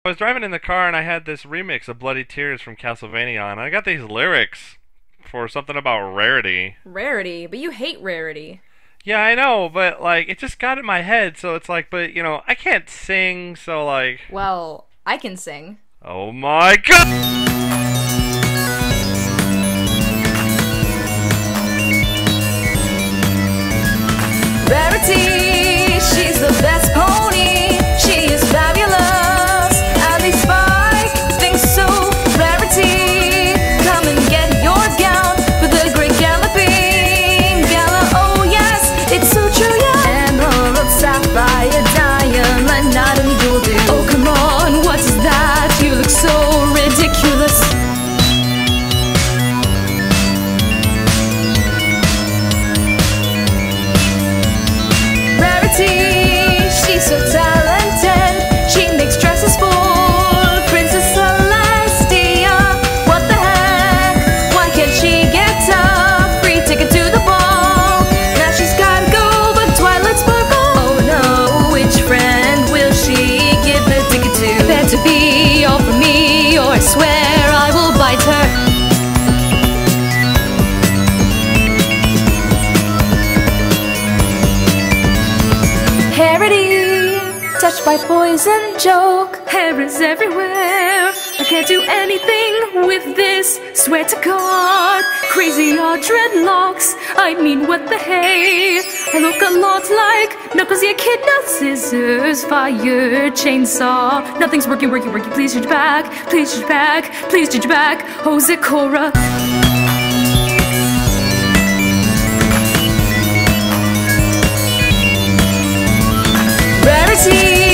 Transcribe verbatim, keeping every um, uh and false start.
I was driving in the car and I had this remix of Bloody Tears from Castlevania on. I got these lyrics for something about Rarity. Rarity? But you hate Rarity. Yeah, I know, but like it just got in my head, so it's like, but you know, I can't sing, so like. Well, I can sing. Oh my god! Rarity, she's the best pony. She is fabulous. And these spike things so Rarity. Come and get your gown for the great galloping gala. Oh yes, it's so true, yeah. Emerald, sapphire, diamond, not an eagle do. Oh come on, what is that? You look so ridiculous. She's so talented, she makes dresses for Princess Celestia. What the heck, why can't she get a free ticket to the ball? Now she's gotta go, but Twilight Sparkle. Oh no, which friend will she give the ticket to? Better be all for me, or I swear I will bite her. Rarity, touched by poison joke. Hair is everywhere. I can't do anything with this. Swear to God, crazy are dreadlocks. I mean, what the hey? I look a lot like Knuckles, yeah, kid, no scissors, fire, chainsaw. Nothing's working, working, working. Please change back, please change back, please change back. Jose Cora. Rarity.